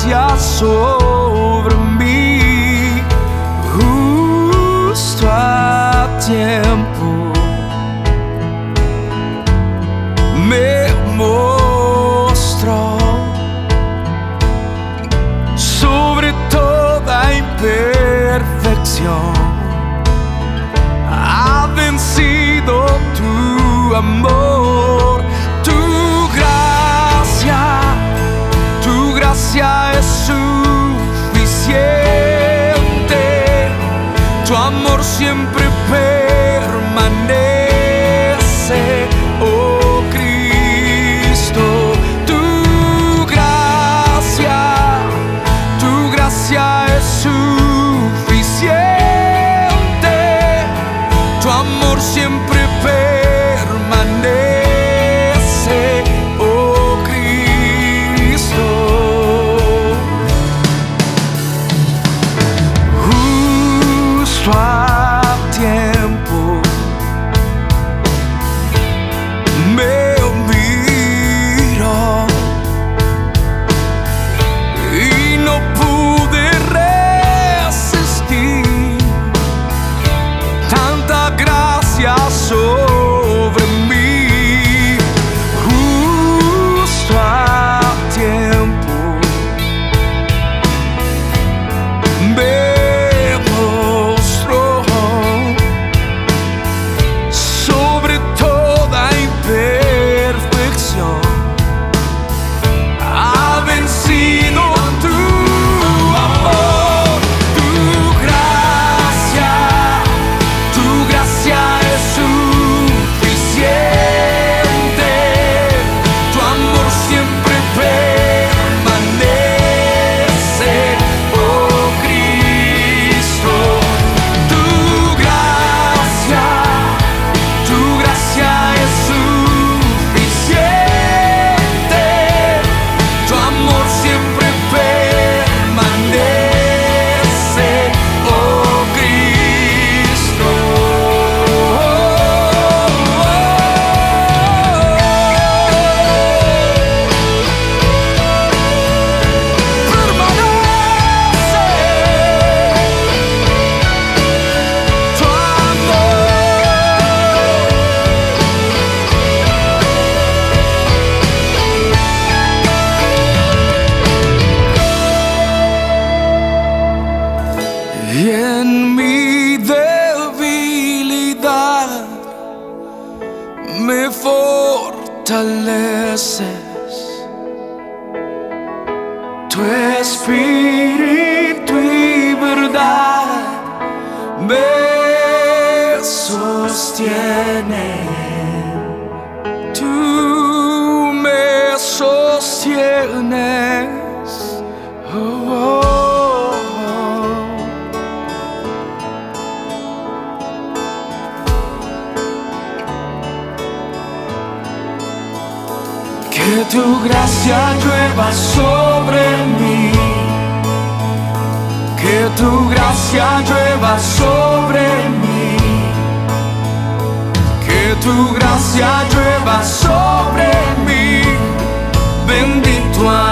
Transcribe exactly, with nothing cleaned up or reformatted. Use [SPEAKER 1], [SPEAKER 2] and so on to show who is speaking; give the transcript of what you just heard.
[SPEAKER 1] gracia sobre mí, justo a tiempo me mostró sobre toda imperfección. Ha vencido tu amor, tu gracia, tu gracia es suficiente, tu amor siempre permanece, oh Cristo. Tu gracia, tu gracia es suficiente, tu amor siempre permanece, oh Cristo. Justo a tiempo me miró y no pude resistir tanta gracia sobre mí. Justo a tiempo me mostró sobre toda imperfección. Ha vencido tu amor, tu gracia, tu gracia es suficiente, tu amor siempre permanece, oh Cristo. Tu gracia, tu gracia es suficiente, tu amor siempre permanece, oh Cristo. Permanece tu amor. Y en mi debilidad me fortaleces, tu espíritu y verdad me sostienen, tú me sostienes, oh, oh, oh. Que tu gracia llueva sobre mí, que tu gracia llueva sobre mí, que tu gracia llueva sobre mí, bendito a